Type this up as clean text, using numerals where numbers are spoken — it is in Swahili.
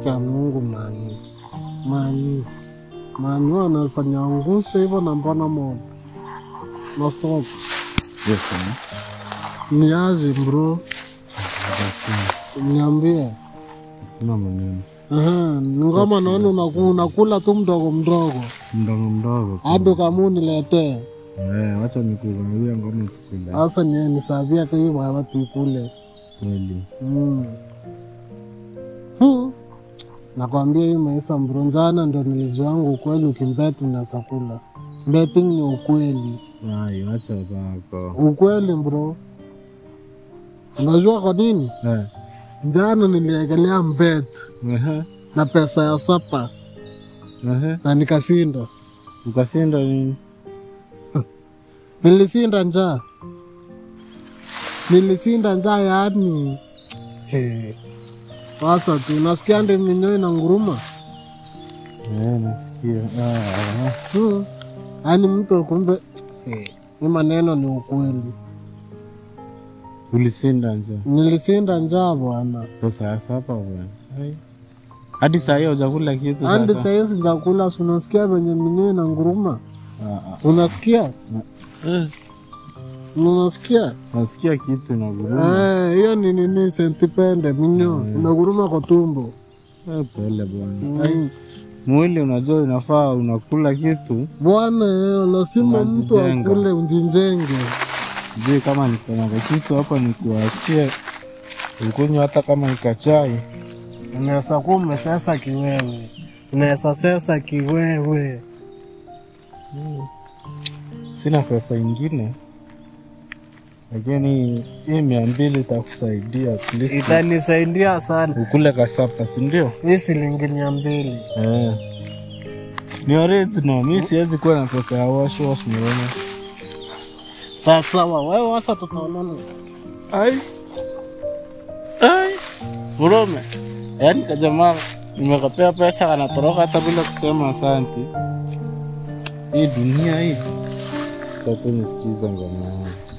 Kia Mungu mani wanasanyangusha hivyo na mbona moto. No stop. Yes, Ni aje bro? Niambie. Kuna maneno. Ngoma naona unakula tu mdogo. Mdogo. Hadi kama uniletee. Acha nikuambie ngoma tukula. Sasa nisabia kwa hiyo baba tukule. Kweli. Nakwambia hii maisha mbronzana ndio nilijuanga ukweli ukimbeti unasakula. Betting ni ukweli. Acha zako. Ukweli bro. Unajua kwa nini? Jana niliegelea mbet. Na pesa ya sapa. Na nikashinda. Ukashinda nini? Nilishinda njaa yaani. Sasa tu nasikia ndio minyoo na nguruma. Nasikia. Yaani mtu kumbe ni maneno ni ukweli. Ulishinda njaa? Nilishinda njaa bwana. Pesa ya sapa bwana. Hadi saa hiyo hujakula kitu sasa? Hadi saa hiyo sijakula, unasikia venye minyoo na nguruma? Unasikia? Unasikia? Nasikia kitu na guruma. Hiyo ni nini sentipende minyoo. Unaguruma kwa tumbo. Pole bwana. Mwili unajua inafaa unakula kitu. Bwana lazima mtu akule unjinjenge. Je, kama nikona kitu hapa nikuachie. Ukunywa hata kama nikachai. Unaweza kuwa umesesa kiwewe. Unaweza sesa kiwewe. Sina pesa ingine. Lakini hii 200 itakusaidia at least. Itanisaidia sana. Ukule kasapa, si ndio? Hii shilingi 200. Ni original, mimi siwezi kuwa na pesa ya wash mwana. Sasa wewe sasa tutaonana. Burome. Yaani kajamaa nimekapea pesa kanatoroka hata bila kusema asante. Hii dunia hii. Sasa nisikiza ngoma.